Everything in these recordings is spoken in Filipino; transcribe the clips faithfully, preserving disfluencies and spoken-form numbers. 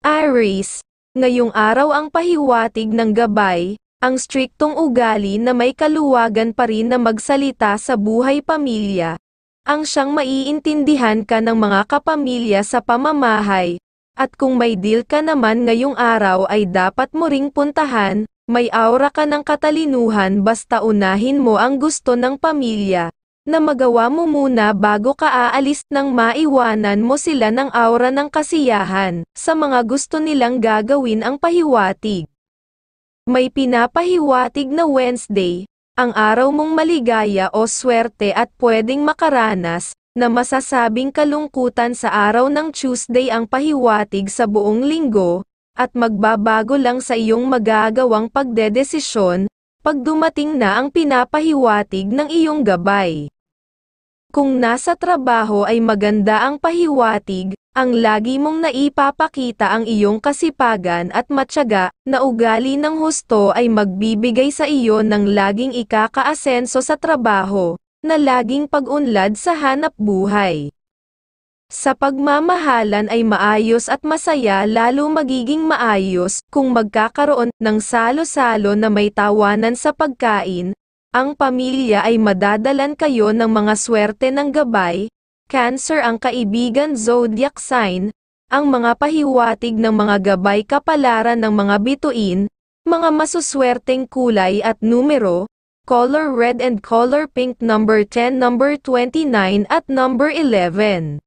Aries, ngayong araw ang pahiwatig ng gabay, ang striktong ugali na may kaluwagan pa rin na magsalita sa buhay pamilya, ang siyang maiintindihan ka ng mga kapamilya sa pamamahay, at kung may deal ka naman ngayong araw ay dapat mo ring puntahan, may aura ka ng katalinuhan basta unahin mo ang gusto ng pamilya, na magawa mo muna bago ka aalis nang maiwanan mo sila ng aura ng kasiyahan, sa mga gusto nilang gagawin ang pahiwatig. May pinapahiwatig na Wednesday, ang araw mong maligaya o swerte at pwedeng makaranas, na masasabing kalungkutan sa araw ng Tuesday ang pahiwatig sa buong linggo, at magbabago lang sa iyong magagawang pagdedesisyon, pag dumating na ang pinapahiwatig ng iyong gabay. Kung nasa trabaho ay maganda ang pahiwatig, ang lagi mong naipapakita ang iyong kasipagan at matyaga, na ugali ng husto ay magbibigay sa iyo ng laging ikakaasenso sa trabaho, na laging pag-unlad sa hanap buhay. Sa pagmamahalan ay maayos at masaya, lalo magiging maayos kung magkakaroon ng salo-salo na may tawanan sa pagkain. Ang pamilya ay madadalan kayo ng mga swerte ng gabay. Cancer ang kaibigan zodiac sign, ang mga pahiwatig ng mga gabay kapalaran ng mga bituin, mga masuswerteng kulay at numero, color red and color pink, number ten, number twenty-nine at number eleven.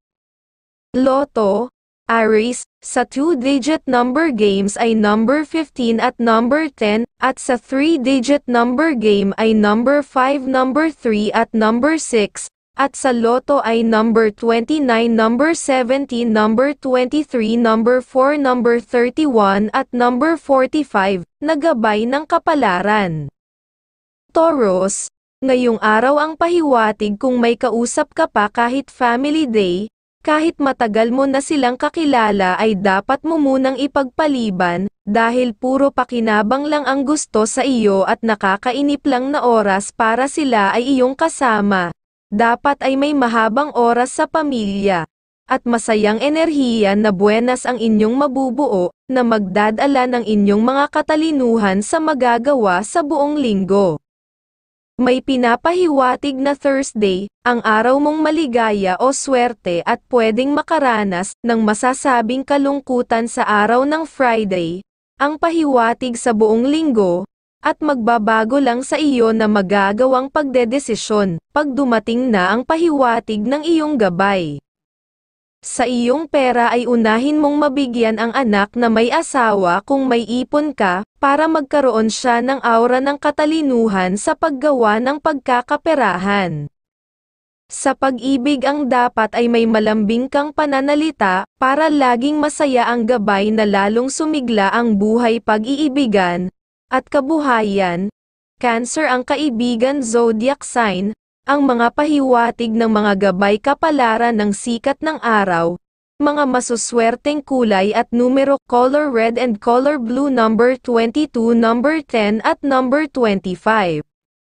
Lotto, Aries, sa two-digit number games ay number fifteen at number ten, at sa three-digit number game ay number five, number three at number six, at sa Lotto ay number twenty-nine, number seventeen, number twenty-three, number four, number thirty-one at number forty-five, na gabay ng kapalaran. Taurus, ngayong araw ang pahiwatig kung may kausap ka pa kahit family day, kahit matagal mo na silang kakilala ay dapat mo munang ipagpaliban, dahil puro pakinabang lang ang gusto sa iyo at nakakainip lang na oras para sila ay iyong kasama. Dapat ay may mahabang oras sa pamilya, at masayang enerhiya na buenas ang inyong mabubuo, na magdadala ng inyong mga katalinuhan sa magagawa sa buong linggo. May pinapahiwatig na Thursday, ang araw mong maligaya o swerte at pwedeng makaranas ng masasabing kalungkutan sa araw ng Friday, ang pahiwatig sa buong linggo, at magbabago lang sa iyo na magagawang pagdedesisyon, pag dumating na ang pahiwatig ng iyong gabay. Sa iyong pera ay unahin mong mabigyan ang anak na may asawa kung may ipon ka, para magkaroon siya ng aura ng katalinuhan sa paggawa ng pagkakaperahan. Sa pag-ibig ang dapat ay may malambing kang pananalita, para laging masaya ang gabay na lalong sumigla ang buhay pag-iibigan, at kabuhayan. Cancer ang kaibigan zodiac sign, ang mga pahiwatig ng mga gabay kapalaran ng sikat ng araw, mga masuswerteng kulay at numero, color red and color blue, number twenty-two, number ten at number twenty-five.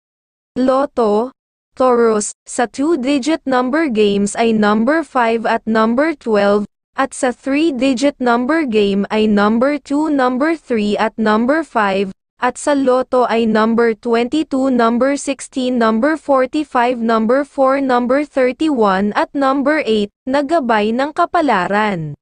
Lotto, Taurus, sa two-digit number games ay number five at number twelve, at sa three-digit number game ay number two, number three at number five, at sa Lotto ay number twenty-two, number sixteen, number forty-five, number four, number thirty-one at number eight, na gabay ng kapalaran.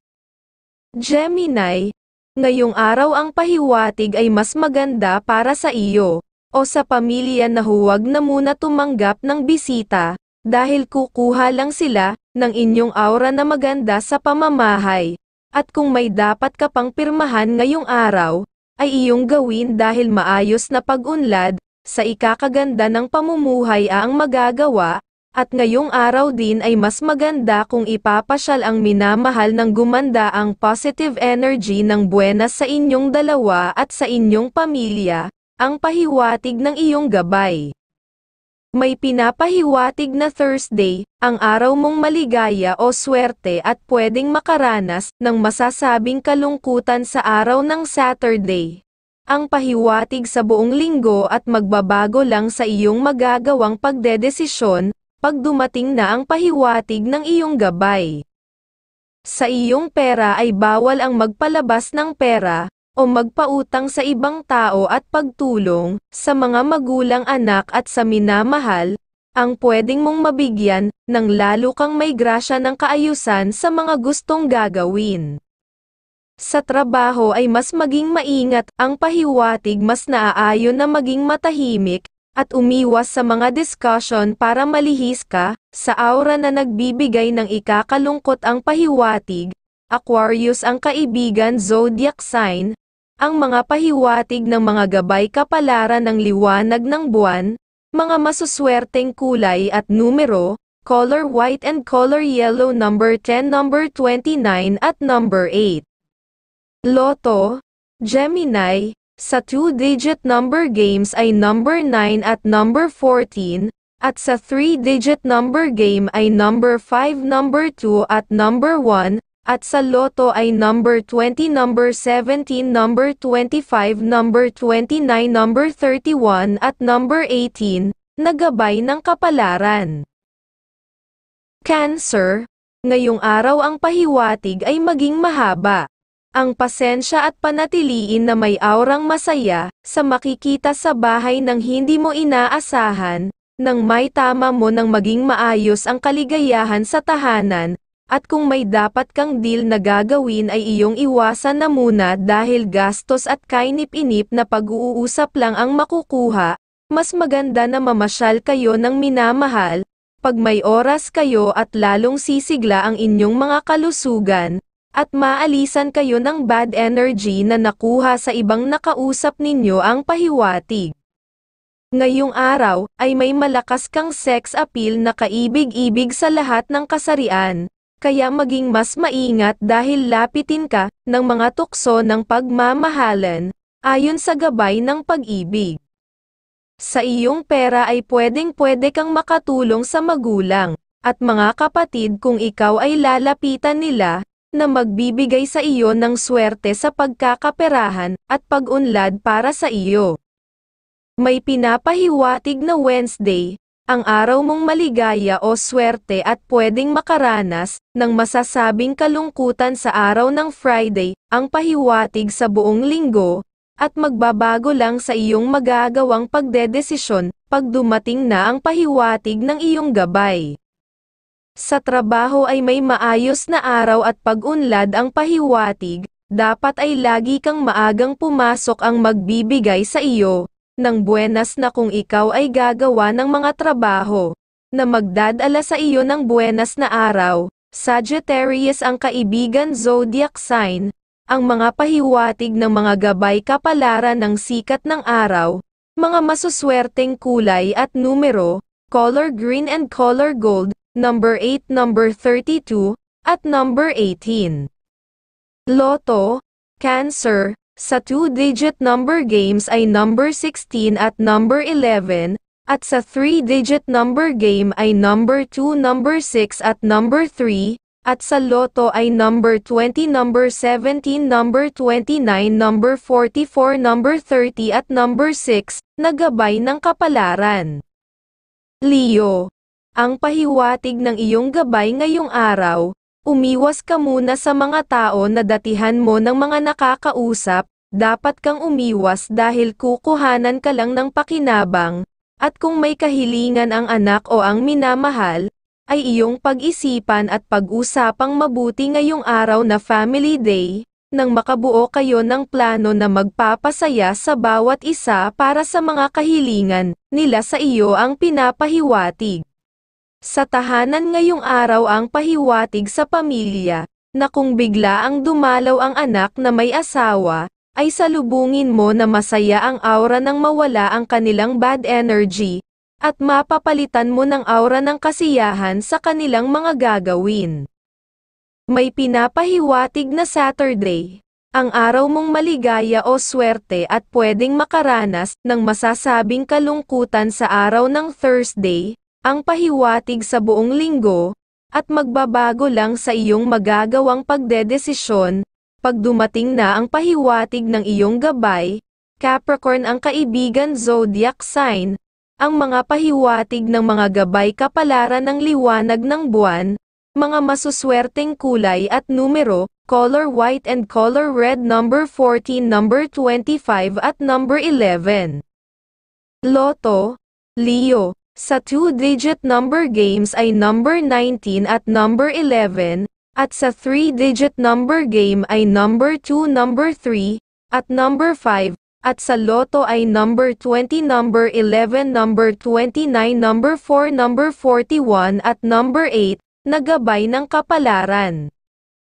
Gemini, ngayong araw ang pahiwatig ay mas maganda para sa iyo, o sa pamilya na huwag na muna tumanggap ng bisita, dahil kukuha lang sila ng inyong aura na maganda sa pamamahay, at kung may dapat ka pang pirmahan ngayong araw, ay iyong gawin dahil maayos na pag-unlad, sa ikakaganda ng pamumuhay ang magagawa, at ngayong araw din ay mas maganda kung ipapasyal ang minamahal ng gumanda ang positive energy ng buenas sa inyong dalawa at sa inyong pamilya, ang pahiwatig ng iyong gabay. May pinapahiwatig na Thursday, ang araw mong maligaya o swerte at pwedeng makaranas ng masasabing kalungkutan sa araw ng Saturday. Ang pahiwatig sa buong linggo at magbabago lang sa iyong magagawang pagdedesisyon, pag dumating na ang pahiwatig ng iyong gabay. Sa iyong pera ay bawal ang magpalabas ng pera, o magpautang sa ibang tao at pagtulong, sa mga magulang anak at sa minamahal, ang pwedeng mong mabigyan, ng lalo kang may grasya ng kaayusan sa mga gustong gagawin. Sa trabaho ay mas maging maingat, ang pahiwatig mas naaayon na maging matahimik, at umiwas sa mga discussion para malihis ka, sa aura na nagbibigay ng ikakalungkot ang pahiwatig, Aquarius ang kaibigan zodiac sign, ang mga pahiwatig ng mga gabay kapalaran ng liwanag ng buwan, mga masuswerteng kulay at numero, color white and color yellow number ten, number twenty-nine at number eight. Lotto, Gemini, sa two-digit number games ay number nine at number fourteen, at sa three-digit number game ay number five, number two at number one, at sa Lotto ay number twenty, number seventeen, number twenty-five, number twenty-nine, number thirty-one at number eighteen, na gabay ng kapalaran. Cancer, ngayong araw ang pahiwatig ay maging mahaba. Ang pasensya at panatiliin na may aurang masaya, sa makikita sa bahay ng hindi mo inaasahan, nang may tama mo nang maging maayos ang kaligayahan sa tahanan, at kung may dapat kang deal na gagawin ay iyong iwasan na muna dahil gastos at kainip-inip na pag-uusap lang ang makukuha, mas maganda na mamasyal kayo ng minamahal, pag may oras kayo at lalong sisigla ang inyong mga kalusugan, at maalisan kayo ng bad energy na nakuha sa ibang nakausap ninyo ang pahiwatig. Ngayong araw, ay may malakas kang sex appeal na kaibig-ibig sa lahat ng kasarian, kaya maging mas maingat dahil lapitin ka, ng mga tukso ng pagmamahalan, ayon sa gabay ng pag-ibig. Sa iyong pera ay pwedeng-pwede kang makatulong sa magulang, at mga kapatid kung ikaw ay lalapitan nila, na magbibigay sa iyo ng swerte sa pagkakaperahan, at pag-unlad para sa iyo. May pinapahiwatig na Wednesday, ang araw mong maligaya o swerte at pwedeng makaranas, ng masasabing kalungkutan sa araw ng Friday, ang pahiwatig sa buong linggo, at magbabago lang sa iyong magagawang pagdedesisyon, pag dumating na ang pahiwatig ng iyong gabay. Sa trabaho ay may maayos na araw at pag-unlad ang pahiwatig, dapat ay lagi kang maagang pumasok ang magbibigay sa iyo, ng buenas na kung ikaw ay gagawa ng mga trabaho, na magdadala sa iyo ng buenas na araw. Sagittarius ang kaibigan zodiac sign, ang mga pahiwatig ng mga gabay kapalaran ng sikat ng araw, mga masuswerteng kulay at numero, color green and color gold, number eight, number thirty-two, at number eighteen. Lotto, Cancer, sa two-digit number games ay number sixteen at number eleven, at sa three-digit number game ay number two, number six at number three, at sa Lotto ay number twenty, number seventeen, number twenty-nine, number forty-four, number thirty at number six, na gabay ng kapalaran. Leo, ang pahiwatig ng iyong gabay ngayong araw, umiwas ka muna sa mga tao na datihan mo ng mga nakakausap, dapat kang umiwas dahil kukuhanan ka lang ng pakinabang, at kung may kahilingan ang anak o ang minamahal, ay iyong pag-isipan at pag-usapang mabuti ngayong araw na family day, nang makabuo kayo ng plano na magpapasaya sa bawat isa para sa mga kahilingan nila sa iyo ang pinapahiwatig. Sa tahanan ngayong araw ang pahiwatig sa pamilya, na kung bigla ang dumalaw ang anak na may asawa, ay salubungin mo na masaya ang aura nang mawala ang kanilang bad energy, at mapapalitan mo ng aura ng kasiyahan sa kanilang mga gagawin. May pinapahiwatig na Saturday, ang araw mong maligaya o swerte at pwedeng makaranas ng masasabing kalungkutan sa araw ng Thursday, ang pahiwatig sa buong linggo, at magbabago lang sa iyong magagawang pagdedesisyon, pag dumating na ang pahiwatig ng iyong gabay. Capricorn ang kaibigan zodiac sign, ang mga pahiwatig ng mga gabay kapalaran ng liwanag ng buwan, Mga masuswerteng kulay at numero, color white and color red, number fourteen, number twenty-five at number eleven. Lotto, Leo, sa two-digit number games ay number nineteen at number eleven, at sa three-digit number game ay number two, number three, at number five, at sa Lotto ay number twenty, number eleven, number twenty-nine, number four, number forty-one at number eight, na gabay ng kapalaran.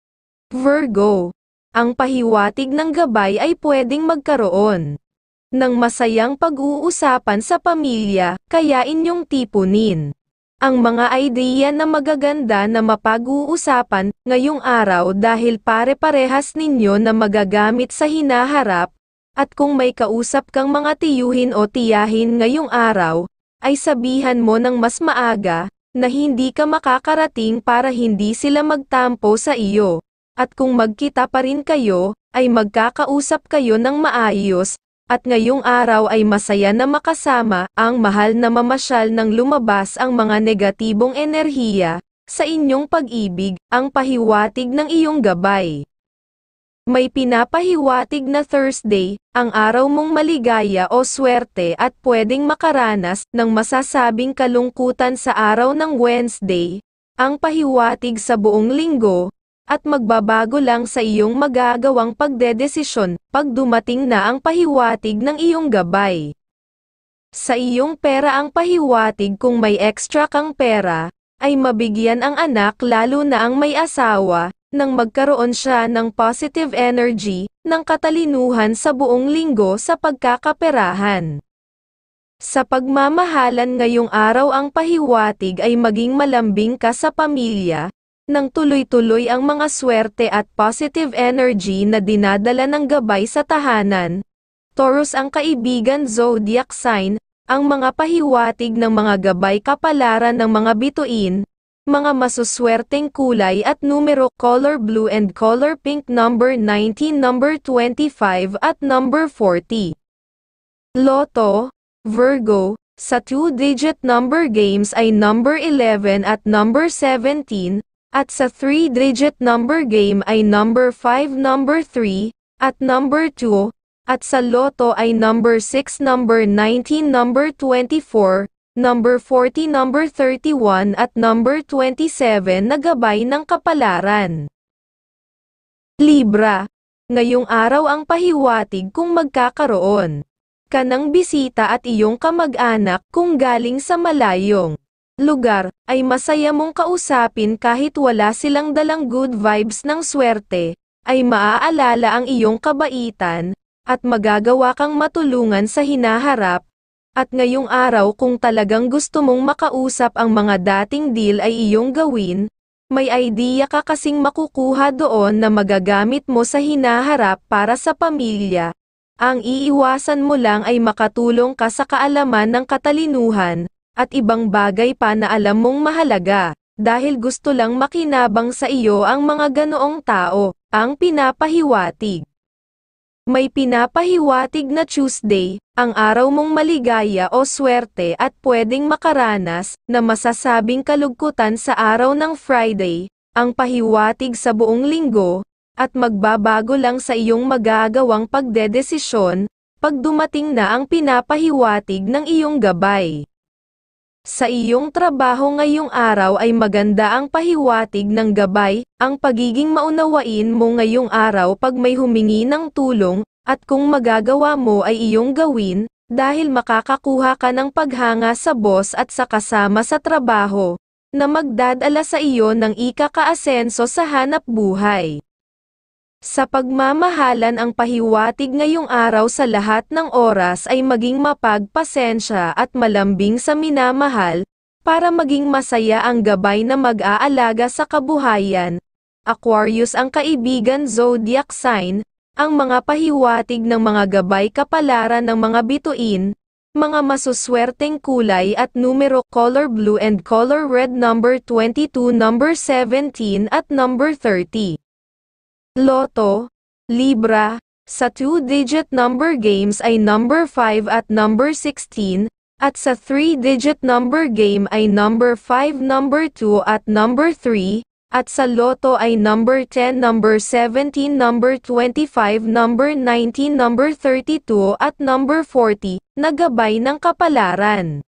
Virgo, ang pahiwatig ng gabay ay pwedeng magkaroon ng masayang pag-uusapan sa pamilya, kaya inyong tipunin ang mga ideya na magaganda na mapag-uusapan ngayong araw dahil pare-parehas ninyo na magagamit sa hinaharap, at kung may kausap kang mga tiyuhin o tiyahin ngayong araw, ay sabihan mo ng mas maaga na hindi ka makakarating para hindi sila magtampo sa iyo, at kung magkita pa rin kayo, ay magkakausap kayo ng maayos, at ngayong araw ay masaya na makasama ang mahal na mamasyal nang lumabas ang mga negatibong enerhiya sa inyong pag-ibig, ang pahiwatig ng iyong gabay. May pinapahiwatig na Thursday, ang araw mong maligaya o swerte at pwedeng makaranas ng masasabing kalungkutan sa araw ng Wednesday, ang pahiwatig sa buong linggo, at magbabago lang sa iyong magagawang pagdedesisyon pag dumating na ang pahiwatig ng iyong gabay. Sa iyong pera ang pahiwatig kung may extra kang pera, ay mabigyan ang anak lalo na ang may asawa, nang magkaroon siya ng positive energy, ng katalinuhan sa buong linggo sa pagkakaperahan. Sa pagmamahalan ngayong araw ang pahiwatig ay maging malambing ka sa pamilya, nang tuloy-tuloy ang mga swerte at positive energy na dinadala ng gabay sa tahanan. Taurus ang kaibigan zodiac sign, ang mga pahiwatig ng mga gabay kapalaran ng mga bituin, mga masuswerteng kulay at numero, color blue and color pink, number nineteen, number twenty-five at number forty. Lotto, Virgo, sa two-digit number games ay number eleven at number seventeen, at sa three-digit number game ay number five, number three, at number two, at sa Lotto ay number six, number nineteen, number twenty-four, number forty, number thirty-one at number twenty-seven na gabay ng kapalaran. Libra, ngayong araw ang pahiwatig kung magkakaroon ka ng bisita at iyong kamag-anak kung galing sa malayong lugar, ay masaya mong kausapin kahit wala silang dalang good vibes ng swerte, ay maaalala ang iyong kabaitan, at magagawa kang matulungan sa hinaharap. At ngayong araw kung talagang gusto mong makausap ang mga dating deal ay iyong gawin, may idea ka kasing makukuha doon na magagamit mo sa hinaharap para sa pamilya. Ang iiwasan mo lang ay makatulong ka sa kaalaman ng katalinuhan, at ibang bagay pa na alam mong mahalaga, dahil gusto lang makinabang sa iyo ang mga ganoong tao, ang pinapahiwatig. May pinapahiwatig na Tuesday, ang araw mong maligaya o swerte at pwedeng makaranas na masasabing kalugkutan sa araw ng Friday, ang pahiwatig sa buong linggo, at magbabago lang sa iyong magagawang pagdedesisyon, pag dumating na ang pinapahiwatig ng iyong gabay. Sa iyong trabaho ngayong araw ay maganda ang pahiwatig ng gabay, ang pagiging maunawain mo ngayong araw pag may humingi ng tulong, at kung magagawa mo ay iyong gawin, dahil makakakuha ka ng paghanga sa boss at sa kasama sa trabaho, na magdadala sa iyo ng ikakaasenso sa hanap buhay. Sa pagmamahalan ang pahiwatig ngayong araw sa lahat ng oras ay maging mapagpasensya at malambing sa minamahal, para maging masaya ang gabay na mag-aalaga sa kabuhayan. Aquarius ang kaibigan zodiac sign, ang mga pahiwatig ng mga gabay kapalaran ng mga bituin, mga masuswerteng kulay at numero, color blue and color red, number twenty-two, number seventeen at number thirty. Lotto, Libra, sa two-digit number games ay number five at number sixteen, at sa three-digit number game ay number five, number two at number three, at sa loto ay number ten, number seventeen, number twenty-five, number nineteen, number thirty-two at number forty, na gabay ng kapalaran.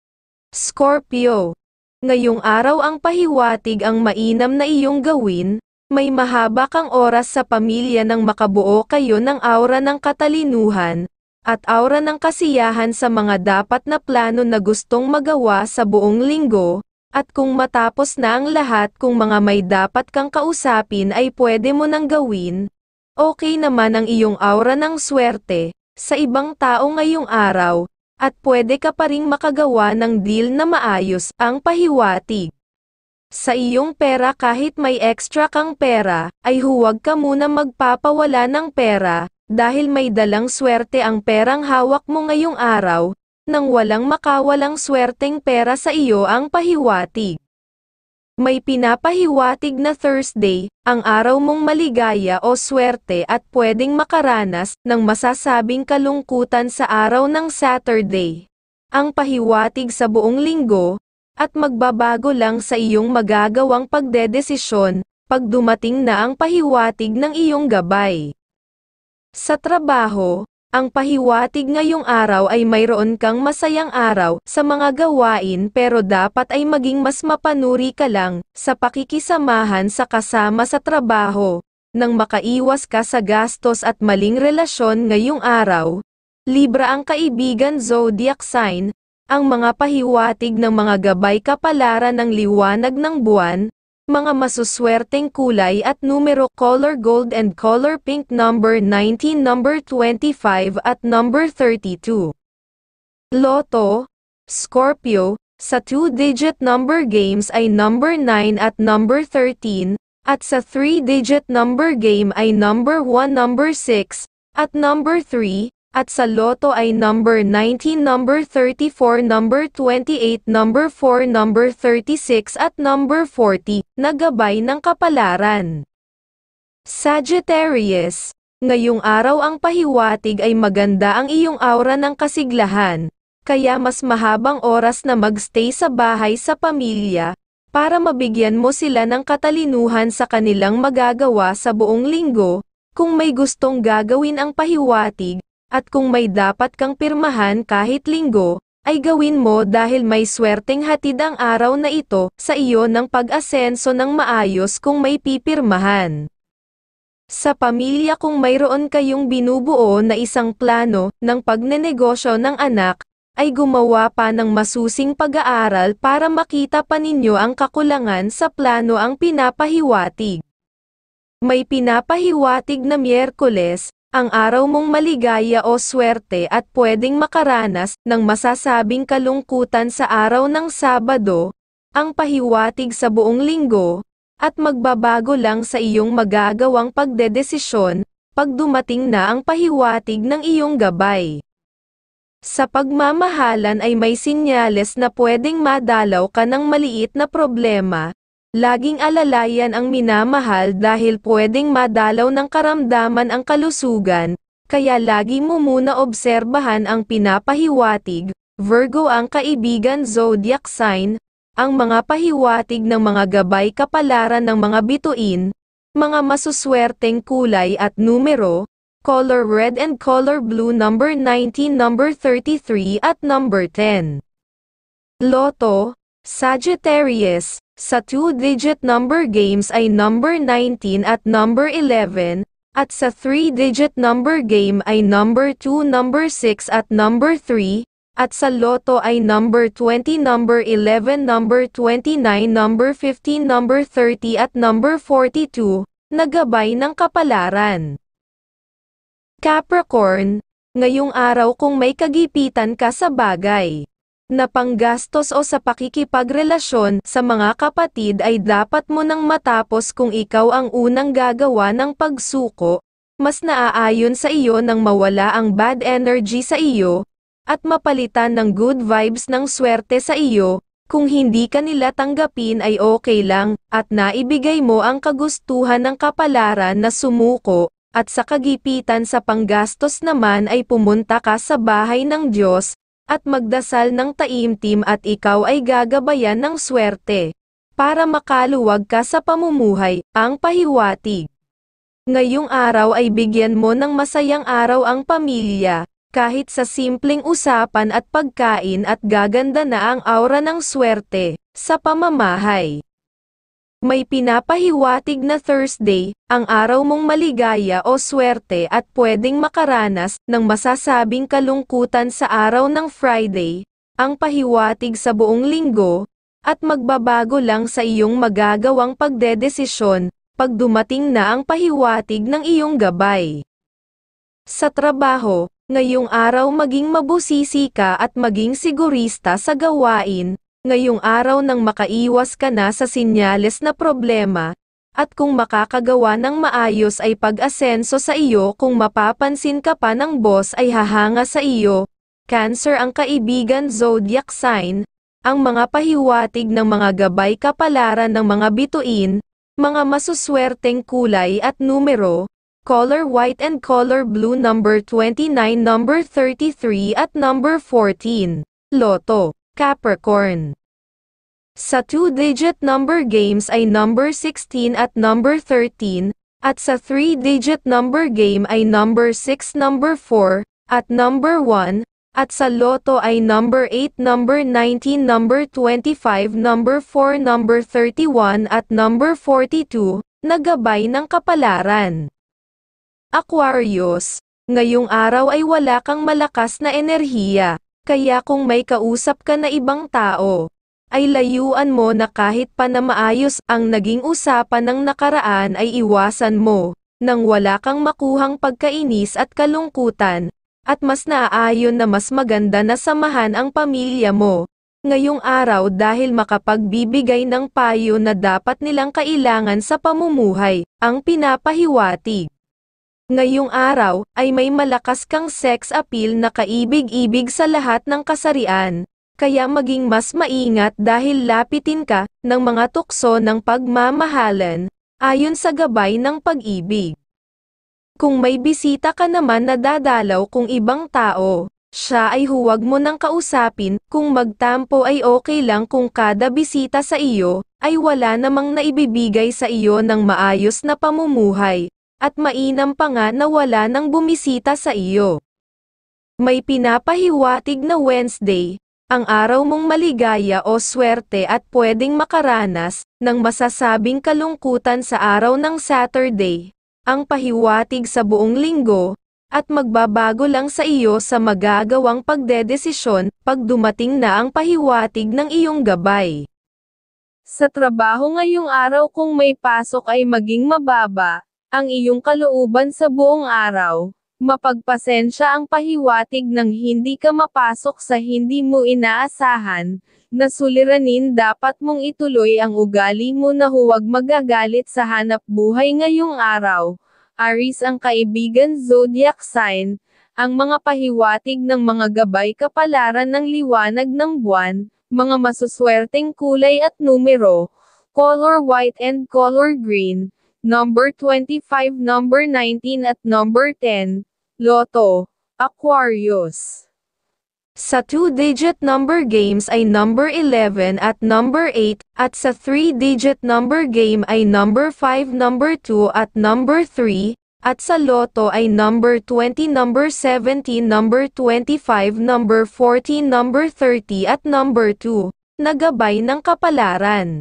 Scorpio. Ngayong araw ang pahiwatig ang mainam na iyong gawin, may mahaba kang oras sa pamilya nang makabuo kayo ng aura ng katalinuhan, at aura ng kasiyahan sa mga dapat na plano na gustong magawa sa buong linggo. At kung matapos na ang lahat, kung mga may dapat kang kausapin ay pwede mo nang gawin, okay naman ang iyong aura ng swerte sa ibang tao ngayong araw, at pwede ka pa ring makagawa ng deal na maayos, ang pahiwatig. Sa iyong pera, kahit may extra kang pera, ay huwag ka muna magpapawala ng pera, dahil may dalang swerte ang perang hawak mo ngayong araw, nang walang makawalang swerteng pera sa iyo, ang pahiwatig. May pinapahiwatig na Thursday, ang araw mong maligaya o swerte at pwedeng makaranas ng masasabing kalungkutan sa araw ng Saturday. Ang pahiwatig sa buong linggo, at magbabago lang sa iyong magagawang pagdedesisyon, pag dumating na ang pahiwatig ng iyong gabay. Sa trabaho, ang pahiwatig ngayong araw ay mayroon kang masayang araw sa mga gawain, pero dapat ay maging mas mapanuri ka lang sa pakikisamahan sa kasama sa trabaho, nang makaiwas ka sa gastos at maling relasyon ngayong araw. Libra ang kaibigan zodiac sign, ang mga pahiwatig ng mga gabay kapalaran ng liwanag ng buwan, mga masuswerteng kulay at numero color gold and color pink, number nineteen, number twenty-five at number thirty-two. Loto, Scorpio, sa two-digit number games ay number nine at number thirteen, at sa three-digit number game ay number one, number six, at number three, at sa loto ay number nineteen, number thirty-four, number twenty-eight, number four, number thirty-six at number forty, na gabay ng kapalaran. Sagittarius, ngayong araw ang pahiwatig ay maganda ang iyong aura ng kasiglahan, kaya mas mahabang oras na magstay sa bahay sa pamilya, para mabigyan mo sila ng katalinuhan sa kanilang magagawa sa buong linggo, kung may gustong gagawin ang pahiwatig. At kung may dapat kang pirmahan kahit linggo, ay gawin mo dahil may swerteng hatid ang araw na ito sa iyo ng pag-asenso ng maayos kung may pipirmahan. Sa pamilya, kung mayroon kayong binubuo na isang plano ng pagnenegosyo ng anak, ay gumawa pa ng masusing pag-aaral para makita pa ninyo ang kakulangan sa plano, ang pinapahiwatig. May pinapahiwatig na Miyerkules, ang araw mong maligaya o swerte at pwedeng makaranas ng masasabing kalungkutan sa araw ng Sabado, ang pahiwatig sa buong linggo, at magbabago lang sa iyong magagawang pagdedesisyon, pag dumating na ang pahiwatig ng iyong gabay. Sa pagmamahalan ay may sinyales na pwedeng madalaw ka ng maliit na problema. Laging alalayan ang minamahal dahil pwedeng madalaw ng karamdaman ang kalusugan, kaya lagi mo muna obserbahan ang pinapahiwatig. Virgo ang kaibigan zodiac sign, ang mga pahiwatig ng mga gabay kapalaran ng mga bituin, mga masuswerteng kulay at numero, color red and color blue, number nineteen, number thirty-three at number ten. Loto, Sagittarius, sa two-digit number games ay number nineteen at number eleven, at sa three-digit number game ay number two, number six at number three, at sa loto ay number twenty, number eleven, number twenty-nine, number fifteen, number thirty at number forty-two, na gabay ng kapalaran. Capricorn, ngayong araw kung may kagipitan ka sa bagay na panggastos o sa pakikipagrelasyon sa mga kapatid ay dapat mo nang matapos kung ikaw ang unang gagawa ng pagsuko, mas naaayon sa iyo nang mawala ang bad energy sa iyo, at mapalitan ng good vibes ng swerte sa iyo. Kung hindi ka nila tanggapin ay okay lang, at naibigay mo ang kagustuhan ng kapalaran na sumuko, at sa kagipitan sa panggastos naman ay pumunta ka sa bahay ng Diyos, at magdasal ng taimtim at ikaw ay gagabayan ng swerte. para makaluwag ka sa pamumuhay. Ang pahiwatig. Ngayong araw ay bigyan mo ng masayang araw ang pamilya, kahit sa simpleng usapan at pagkain, at gaganda na ang aura ng swerte sa pamamahay. May pinapahiwatig na Thursday, ang araw mong maligaya o swerte, at pwedeng makaranas ng masasabing kalungkutan sa araw ng Friday, ang pahiwatig sa buong linggo, at magbabago lang sa iyong magagawang pagdedesisyon, pag dumating na ang pahiwatig ng iyong gabay. Sa trabaho, ngayong araw maging mabusisi ka at maging sigurista sa gawain. Ngayong araw nang makaiwas ka na sa sinyales na problema, at kung makakagawa ng maayos ay pag-asenso sa iyo. Kung mapapansin ka pa ng boss ay hahanga sa iyo. Cancer ang kaibigan zodiac sign, ang mga pahiwatig ng mga gabay kapalaran ng mga bituin, mga masuswerteng kulay at numero, color white and color blue, number twenty-nine, number thirty-three at number fourteen. Lotto, Capricorn. Sa two-digit number games ay number sixteen at number thirteen, at sa three-digit number game ay number six, number four, at number one, at sa Lotto ay number eight, number nineteen, number twenty-five, number four, number thirty-one at number forty-two, na gabay ng kapalaran. Aquarius, ngayong araw ay wala kang malakas na enerhiya, kaya kung may kausap ka na ibang tao, ay layuan mo na. Kahit pa na maayos ang naging usapan ng nakaraan ay iwasan mo, nang wala kang makuhang pagkainis at kalungkutan, at mas naaayon na mas maganda na samahan ang pamilya mo ngayong araw dahil makapagbibigay ng payo na dapat nilang kailangan sa pamumuhay. Ang pinapahiwatig. Ngayong araw ay may malakas kang sex appeal na kaibig-ibig sa lahat ng kasarian. Kaya maging mas maingat dahil lapitin ka ng mga tukso ng pagmamahalan, ayon sa gabay ng pag-ibig. Kung may bisita ka naman na dadalaw kung ibang tao, siya ay huwag mo nang kausapin. Kung magtampo ay okay lang kung kada bisita sa iyo ay wala namang naibibigay sa iyo ng maayos na pamumuhay, at mainam pa nga na wala nang bumisita sa iyo. May pinapahiwatig na Wednesday, ang araw mong maligaya o swerte, at pwedeng makaranas ng masasabing kalungkutan sa araw ng Saturday, ang pahiwatig sa buong linggo, at magbabago lang sa iyo sa magagawang pagdedesisyon pag dumating na ang pahiwatig ng iyong gabay. Sa trabaho ngayong araw, kung may pasok ay maging mababa ang iyong kalooban sa buong araw. Mapagpasensya ang pahiwatig ng hindi ka mapasok sa hindi mo inaasahan na suliranin. Dapat mong ituloy ang ugali mo na huwag magagalit sa hanap buhay ngayong araw. Aries ang kaibigan zodiac sign, ang mga pahiwatig ng mga gabay kapalaran ng liwanag ng buwan, mga masuswerteng kulay at numero, color white and color green, number twenty-five, number nineteen at number ten. Lotto, Aquarius. Sa two-digit number games ay number eleven at number eight, at sa three-digit number game ay number five, number two at number three, at sa Lotto ay number twenty, number seventeen, number twenty-five, number fourteen, number thirty at number two, na gabay ng kapalaran.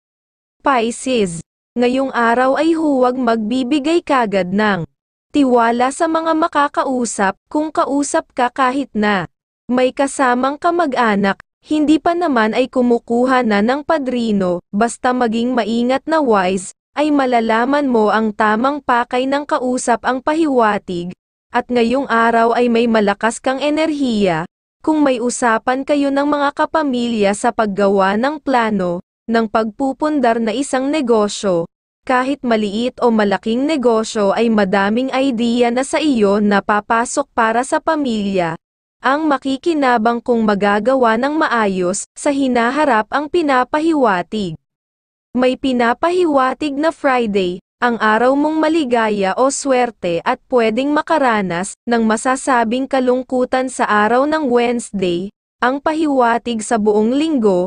Pisces, ngayong araw ay huwag magbibigay kagad ng tiwala sa mga makakausap. Kung kausap ka kahit na may kasamang kamag-anak, hindi pa naman ay kumukuha na ng padrino, basta maging maingat na wise, ay malalaman mo ang tamang pakay ng kausap ang pahiwatig, at ngayong araw ay may malakas kang enerhiya. Kung may usapan kayo ng mga kapamilya sa paggawa ng plano, ng pagpupundar na isang negosyo, kahit maliit o malaking negosyo ay madaming idea na sa iyo na papasok para sa pamilya. Ang makikinabang kung magagawa ng maayos sa hinaharap ang pinapahiwatig. May pinapahiwatig na Friday, ang araw mong maligaya o swerte, at pwedeng makaranas ng masasabing kalungkutan sa araw ng Wednesday, ang pahiwatig sa buong linggo,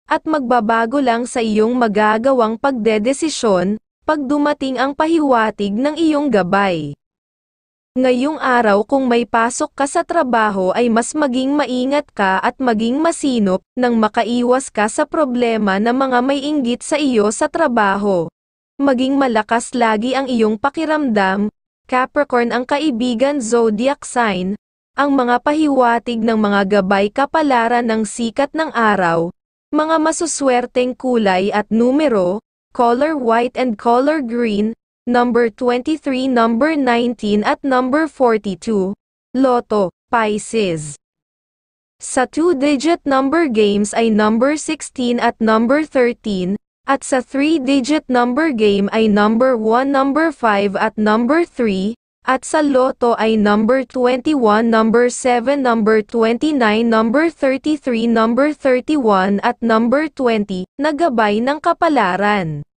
at magbabago lang sa iyong magagawang pagdedesisyon, pag dumating ang pahiwatig ng iyong gabay. Ngayong araw kung may pasok ka sa trabaho ay mas maging maingat ka at maging masinop, nang makaiwas ka sa problema ng mga may inggit sa iyo sa trabaho. Maging malakas lagi ang iyong pakiramdam, Capricorn ang kaibigan zodiac sign, ang mga pahiwatig ng mga gabay kapalaran ng sikat ng araw, mga masuswerteng kulay at numero, color white and color green, number twenty-three, number nineteen at number forty-two. Lotto, Pisces. Sa two-digit number games ay number sixteen at number thirteen, at sa three-digit number game ay number one, number five at number three, at sa Lotto ay number twenty-one, number seven, number twenty-nine, number thirty-three, number thirty-one at number twenty, na gabay ng kapalaran.